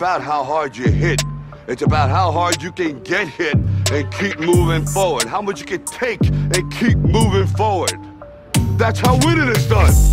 about how hard you hit. It's about how hard you can get hit and keep moving forward. How much you can take and keep moving forward. That's how winning is done.